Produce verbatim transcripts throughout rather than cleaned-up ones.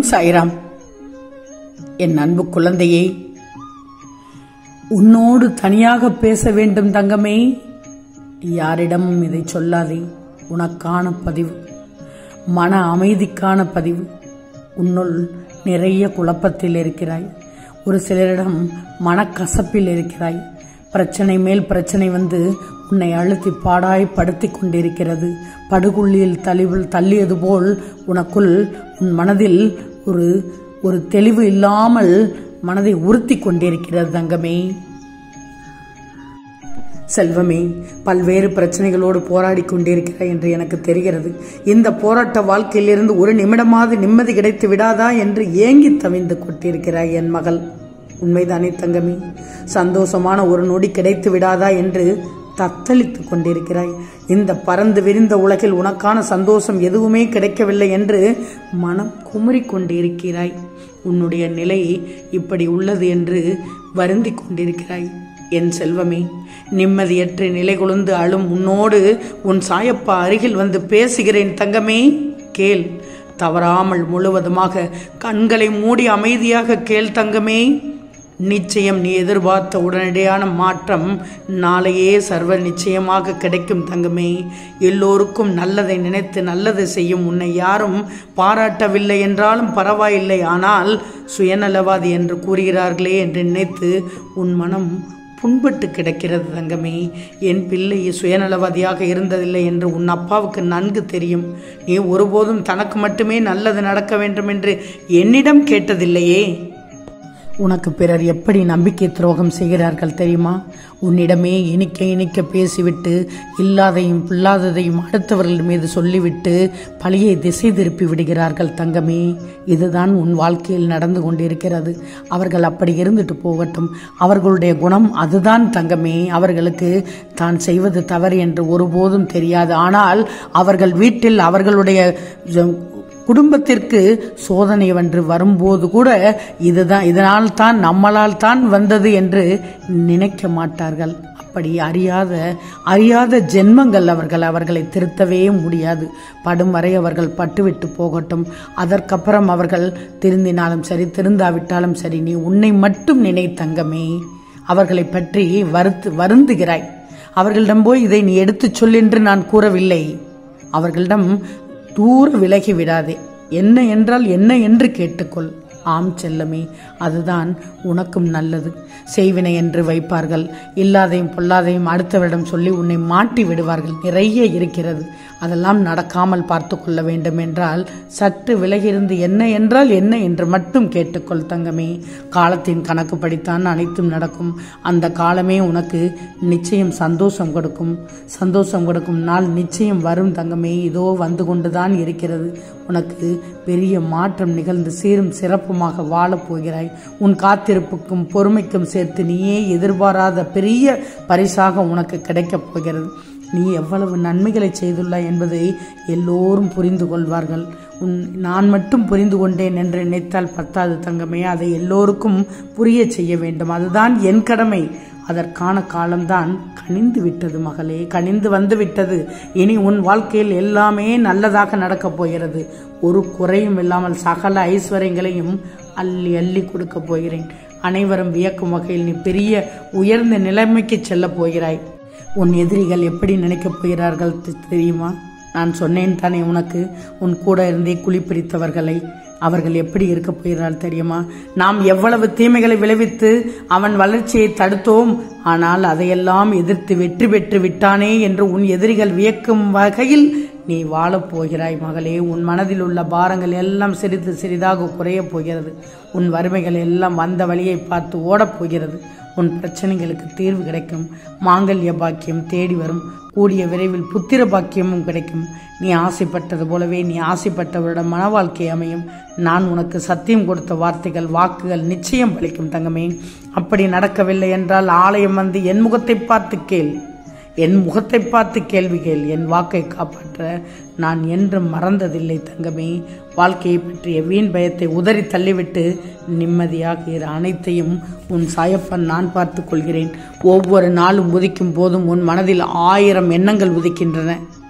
ஓம் சாய்ராம். என் அன்பு குழந்தையே, உன்னோடு தனியாக பேச வேண்டும் தங்கமே. யாரிடமும் இதை சொல்லாதே. உனக்கான பதிவு, மன அமைதிக்கான பதிவு. உன்னுள் நிறைய குழப்பத்தில் இருக்கிறாய். ஒரு சிலரிடம் மனக்கசப்பில் இருக்கிறாய். பிரச்சனை மேல் பிரச்சனை வந்து உன்னை அழுத்தி பாடாய் படுத்தி கொண்டிருக்கிறது. படுகுழியில் தள்ளிவில் தள்ளியது போல் உனக்குள் உன் மனதில் ஒரு ஒரு தெளிவு இல்லாமல் மனதை உறுத்தி கொண்டிருக்கிறது தங்கமே. செல்வமே, பல்வேறு பிரச்சனைகளோடு போராடி கொண்டிருக்கிறாய் என்று எனக்கு தெரிகிறது. இந்த போராட்ட வாழ்க்கையிலிருந்து ஒரு நிமிடமாவது நிம்மதி கிடைத்து விடாதா என்று ஏங்கி தவிந்து கொண்டிருக்கிறாய் என் மகள். உண்மைதானே தங்கமே? சந்தோஷமான ஒரு நொடி கிடைத்து விடாதா என்று தத்தளித்துக் கொண்டிருக்கிறாய். இந்த பறந்து விரிந்த உலகில் உனக்கான சந்தோஷம் எதுவுமே கிடைக்கவில்லை என்று மனம் குமுறி கொண்டிருக்கிறாய். உன்னுடைய நிலை இப்படி உள்ளது என்று வருந்தி கொண்டிருக்கிறாய். என் செல்வமே, நிம்மதியற்ற நிலை கொழுந்து அழும் உன்னோடு உன் சாயப்பா அருகில் வந்து பேசுகிறேன் தங்கமே. கேள், தவறாமல் முழுவதுமாக கண்களை மூடி அமைதியாக கேள் தங்கமே. நிச்சயம் நீ எதிர்பார்த்த உடனடியான மாற்றம் நாளையே சர்வ நிச்சயமாக கிடைக்கும் தங்கமே. எல்லோருக்கும் நல்லதை நினைத்து நல்லதை செய்யும் உன்னை யாரும் பாராட்டவில்லை என்றாலும் பரவாயில்லை, ஆனால் சுயநலவாதி என்று கூறுகிறார்களே என்று நினைத்து உன் மனம் புண்பட்டு கிடக்கிறது தங்கமே. என் பிள்ளை சுயநலவாதியாக இருந்ததில்லை என்று உன் அப்பாவுக்கு நன்கு தெரியும். நீ ஒருபோதும் தனக்கு மட்டுமே நல்லது நடக்க வேண்டும் என்று என்னிடம் கேட்டதில்லையே. உனக்கு பிறர் எப்படி நம்பிக்கை துரோகம் செய்கிறார்கள் தெரியுமா? உன்னிடமே இனிக்க இனிக்க பேசிவிட்டு இல்லாதையும் பில்லாததையும் அடுத்தவர்கள் மீது சொல்லிவிட்டு பழியை திசை திருப்பி விடுகிறார்கள் தங்கமே. இதுதான் உன் வாழ்க்கையில் நடந்து கொண்டிருக்கிறது. அவர்கள் அப்படி இருந்துட்டு போகட்டும். அவர்களுடைய குணம் அதுதான் தங்கமே. அவர்களுக்கு தான் செய்வது தவறு என்று ஒருபோதும் தெரியாது. ஆனால் அவர்கள் வீட்டில் அவர்களுடைய குடும்பத்திற்கு சோதனை வென்று வரும்போது கூட இதுதான் இதனால் தான் நம்மளால் தான் வந்தது என்று நினைக்க மாட்டார்கள். அப்படி அறியாத அறியாத ஜென்மங்கள் அவர்கள். அவர்களை திருத்தவே முடியாது. படும் வரை அவர்கள் பட்டுவிட்டு போகட்டும். அதற்கப்புறம் அவர்கள் திருந்தினாலும் சரி, திருந்தாவிட்டாலும் சரி, நீ உன்னை மட்டும் நினை தங்கமே. அவர்களை பற்றி வருத்து வருந்துகிறாய். அவர்களிடம் போய் இதை நீ எடுத்துச் சொல் என்று நான் கூறவில்லை. அவர்களிடம் தூர விலகி விடாதே. என்ன என்றால் என்ன என்று கேட்டுக்கொள். ஆம் செல்லமே, அதுதான் உனக்கும் நல்லது. செய்வினை என்று வைப்பார்கள். இல்லாதையும் பொல்லாதையும் அடுத்தவரிடம் சொல்லி உன்னை மாட்டி விடுவார்கள். நிறைய இருக்கிறது. அதெல்லாம் நடக்காமல் பார்த்து கொள்ள வேண்டும் என்றால் சற்று விலகிருந்து என்ன என்றால் என்ன என்று மட்டும் கேட்டுக்கொள் தங்கமே. காலத்தின் கணக்கு படித்தான் அனைத்தும் நடக்கும். அந்த காலமே உனக்கு நிச்சயம் சந்தோஷம் கொடுக்கும். சந்தோஷம் கொடுக்கும் நாள் நிச்சயம் வரும் தங்கமே. இதோ வந்து கொண்டுதான் இருக்கிறது. உனக்கு பெரிய மாற்றம் நிகழ்ந்து சீரும் சிறப்புமாக வாழப் போகிறாய். உன் காத்திருப்புக்கும் பொறுமைக்கும் சேர்த்து நீயே எதிர்பாராத பெரிய பரிசாக உனக்கு கிடைக்கப் போகிறது. நீ எவ்வளவு நன்மைகளை செய்துள்ளாய் என்பதை எல்லோரும் புரிந்து கொள்வார்கள். உன் நான் மட்டும் புரிந்து கொண்டேன் என்று நினைத்தால் பத்தாது தங்கமே. அதை எல்லோருக்கும் புரிய செய்ய வேண்டும். அதுதான் என் கடமை. அதற்கான காலம்தான் கனிந்து விட்டது மகளே, கனிந்து வந்து விட்டது. இனி உன் வாழ்க்கையில் எல்லாமே நல்லதாக நடக்கப் போகிறது. ஒரு குறையும் இல்லாமல் சகல ஐஸ்வர்யங்களையும் அள்ளி அள்ளி கொடுக்க போகிறேன். அனைவரும் வியக்கும் வகையில் நீ பெரிய உயர்ந்த நிலைமைக்கு செல்ல போகிறாய். உன் எதிரிகள் எப்படி நினைக்கப் போகிறார்கள் தெரியுமா? நான் சொன்னேன் தானே உனக்கு, உன் கூட இருந்தே குளிப்பிடித்தவர்களை. அவர்கள் எப்படி இருக்க போகிறார்கள் தெரியுமா? நாம் எவ்வளவு தீமைகளை விளைவித்து அவன் வளர்ச்சியை தடுத்தோம், ஆனால் அதையெல்லாம் எதிர்த்து வெற்றி பெற்று விட்டானே என்று உன் எதிரிகள் வியக்கும் வகையில் நீ வாழப் போகிறாய் மகளே. உன் மனதில் உள்ள பாரங்கள் எல்லாம் சிறிது சிறிதாக குறையப் போகிறது. உன் வறுமைகள் எல்லாம் வந்த வழியை பார்த்து ஓடப் போகிறது. உன் பிரச்சனைகளுக்கு தீர்வு கிடைக்கும். மாங்கல்ய பாக்கியம் தேடி வரும். கூடிய விரைவில் புத்திர பாக்கியமும் கிடைக்கும். நீ ஆசைப்பட்டது போலவே நீ ஆசைப்பட்டவரிடம் மன வாழ்க்கை அமையும். நான் உனக்கு சத்தியம் கொடுத்த வார்த்தைகள் வாக்குகள் நிச்சயம் பலிக்கும் தங்கமே. அப்படி நடக்கவில்லை என்றால் ஆலயம் வந்து என் முகத்தை பார்த்து கேள். என் முகத்தை பார்த்து கேள்வி கேள். என் வாக்கை காப்பாற்ற நான் என்றும் மறந்ததில்லை தங்கமே. வாழ்க்கையை பற்றிய வீண் பயத்தை உதறி தள்ளிவிட்டு நிம்மதியாக இரு. அனைத்தையும் உன் சாயப்பன் நான் பார்த்து கொள்கிறேன். ஒவ்வொரு நாளும் உதிக்கும் போதும் உன் மனதில் ஆயிரம் எண்ணங்கள் உதிக்கின்றன.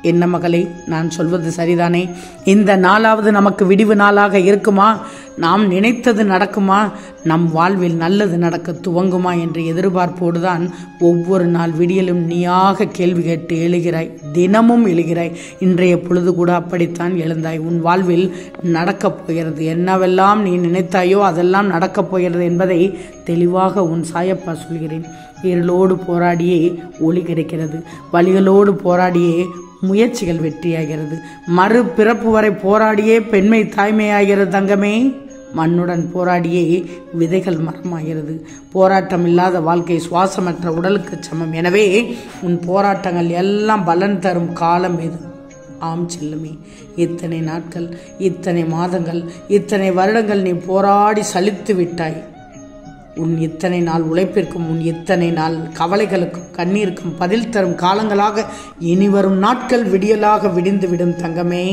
என்ன மகளே, நான் சொல்வது சரிதானே? இந்த நாளாவது நமக்கு விடிவு நாளாக இருக்குமா? நாம் நினைத்தது நடக்குமா? நம் வாழ்வில் நல்லது நடக்க துவங்குமா என்ற எதிர்பார்ப்போடுதான் ஒவ்வொரு நாள் விடியலும் நீயாக கேள்வி கேட்டு எழுகிறாய், தினமும் எழுகிறாய். இன்றைய பொழுது கூட அப்படித்தான் எழுந்தாய். உன் வாழ்வில் நடக்கப் போகிறது. என்னவெல்லாம் நீ நினைத்தாயோ அதெல்லாம் நடக்கப் போகிறது என்பதை தெளிவாக உன் சாயப்பா சொல்கிறேன். இருளோடு போராடியே ஒளி கிடைக்கிறது. வழிகளோடு போராடியே முயற்சிகள் வெற்றியாகிறது. மறு பிறப்பு வரை போராடியே பெண்மை தாய்மையாகிறது தங்கமே. மண்ணுடன் போராடியே விதைகள் மரமாகிறது. போராட்டம் இல்லாத வாழ்க்கை சுவாசமற்ற உடலுக்கு சமம். எனவே உன் போராட்டங்கள் எல்லாம் பலன் தரும் காலம் இது. ஆம் செல்லுமே, இத்தனை நாட்கள், இத்தனை மாதங்கள், இத்தனை வருடங்கள் நீ போராடி சலித்து விட்டாய். உன் இத்தனை நாள் உழைப்பிற்கும் உன் இத்தனை நாள் கவலைகளுக்கும் கண்ணீருக்கும் பதில் தரும் காலங்களாக இனி வரும் நாட்கள் விடியலாக விடிந்துவிடும் தங்கமே.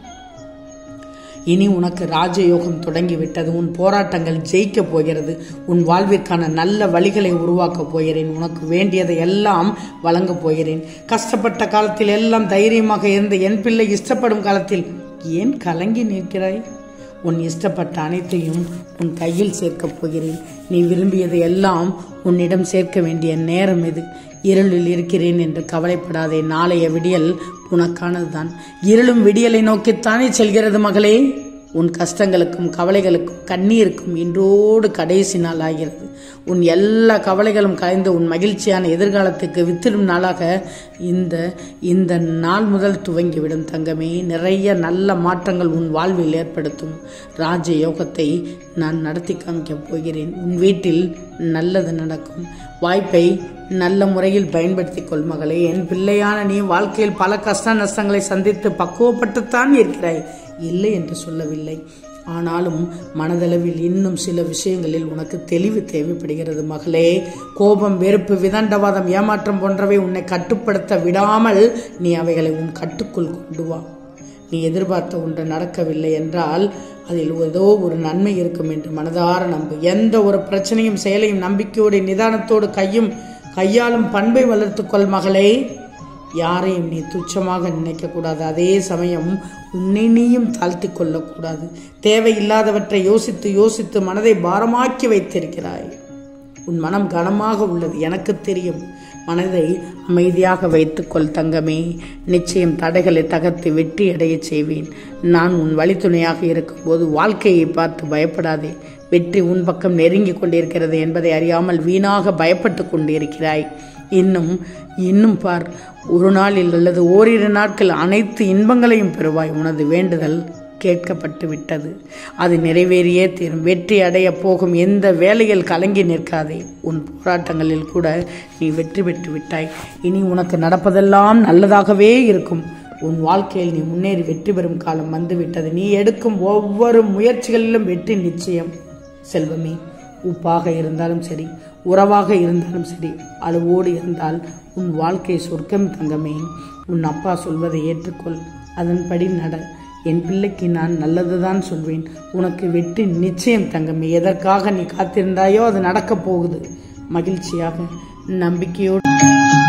இனி உனக்கு ராஜயோகம் தொடங்கிவிட்டது. உன் போராட்டங்கள் ஜெயிக்கப் போகிறது. உன் வாழ்விற்கான நல்ல வழிகளை உருவாக்கப் போகிறேன். உனக்கு வேண்டியதை எல்லாம் வழங்கப் போகிறேன். கஷ்டப்பட்ட காலத்தில் எல்லாம் தைரியமாக இருந்த என் பிள்ளை இஷ்டப்படும் காலத்தில் ஏன் கலங்கி நிற்கிறாய்? உன் இஷ்டப்பட்ட அனைத்தையும் உன் கையில் சேர்க்கப் போகிறேன். நீ விரும்பியதை எல்லாம் உன்னிடம் சேர்க்க வேண்டிய நேரம் இது. இருளில் இருக்கிறேன் என்று கவலைப்படாதே. நாளைய விடியல் உனக்கானதுதான். இருளும் விடியலை நோக்கித்தானே செல்கிறது மகளே. உன் கஷ்டங்களுக்கும் கவலைகளுக்கும் கண்ணீருக்கும் இன்றோடு கடைசி நாள் ஆகிறது. உன் எல்லா கவலைகளும் கலைந்து உன் மகிழ்ச்சியான எதிர்காலத்துக்கு வித்திடும் நாளாக இந்த இந்த நாள் முதல் துவங்கிவிடும் தங்கமே. நிறைய நல்ல மாற்றங்கள் உன் வாழ்வில் ஏற்படுத்தும் ராஜ யோகத்தை நான் நடத்தி காமிக்கப் போகிறேன். உன் வீட்டில் நல்லது நடக்கும். வாய்ப்பை நல்ல முறையில் பயன்படுத்திக் கொள் மகளே. என் பிள்ளையான நீ வாழ்க்கையில் பல கஷ்ட நஷ்டங்களை சந்தித்து பக்குவப்பட்டுத்தான் இருக்கிறாய், இல்லை என்று சொல்லவில்லை. ஆனாலும் மனதளவில் இன்னும் சில விஷயங்களில் உனக்கு தெளிவு தேவைப்படுகிறது மகளே. கோபம், வெறுப்பு, விதண்டவாதம், ஏமாற்றம் போன்றவை உன்னை கட்டுப்படுத்த விடாமல் நீ அவைகளை உன் கட்டுக்குள் கொண்டு வா. நீ எதிர்பார்த்த ஒன்று நடக்கவில்லை என்றால் அதில் ஏதோ ஒரு நன்மை இருக்கும் என்று மனதார நம்பு. எந்த ஒரு பிரச்சனையும் செயலையும் நம்பிக்கையோடு நிதானத்தோடு கையும் கையாளும் பண்பை வளர்த்துக்கொள் மகளே. யாரையும் நீ துச்சமாக நினைக்கக்கூடாது. அதே சமயம் உன்னை நீயும் தாழ்த்தி கொள்ளக்கூடாது. தேவையில்லாதவற்றை யோசித்து யோசித்து மனதை பாரமாக்கி வைத்திருக்கிறாய். உன் மனம் கனமாக உள்ளது, எனக்கு தெரியும். மனதை அமைதியாக வைத்துக்கொள் தங்கமே. நிச்சயம் தடைகளை தகர்த்து வெற்றி அடைய செய்வேன். நான் உன் வழித்துணையாக இருக்கும்போது வாழ்க்கையை பார்த்து பயப்படாதே. வெற்றி உன் பக்கம் நெருங்கி கொண்டிருக்கிறது என்பதை அறியாமல் வீணாக பயப்பட்டு கொண்டிருக்கிறாய். இன்னும் இன்னும் பார், ஒரு நாளில் அல்லது ஓரிரு நாட்கள் அனைத்து இன்பங்களையும் பெறுவாய். உனது வேண்டுதல் கேட்கப்பட்டு விட்டது. அது நிறைவேறியே தீரும். வெற்றி அடைய போகும் எந்த வேலையில் கலங்கி நிற்காதே. உன் போராட்டங்களில் கூட நீ வெற்றி பெற்று விட்டாய். இனி உனக்கு நடப்பதெல்லாம் நல்லதாகவே இருக்கும். உன் வாழ்க்கையில் நீ முன்னேறி வெற்றி பெறும் காலம் வந்துவிட்டது. நீ எடுக்கும் ஒவ்வொரு முயற்சிகளிலும் வெற்றி நிச்சயம் செல்வமே. உப்பாக இருந்தாலும் சரி, உறவாக இருந்தாலும் சரி, அளவோடு இருந்தால் உன் வாழ்க்கை சொர்க்கம் தங்கமே. உன் அப்பா சொல்வதை ஏற்றுக்கொள், அதன்படி நட. என் பிள்ளைக்கு நான் நல்லதுதான் சொல்வேன். உனக்கு வெற்றி நிச்சயம் தங்கமே. எதற்காக நீ காத்திருந்தாயோ அது நடக்கப் போகுது. மகிழ்ச்சியாக, நம்பிக்கையோடு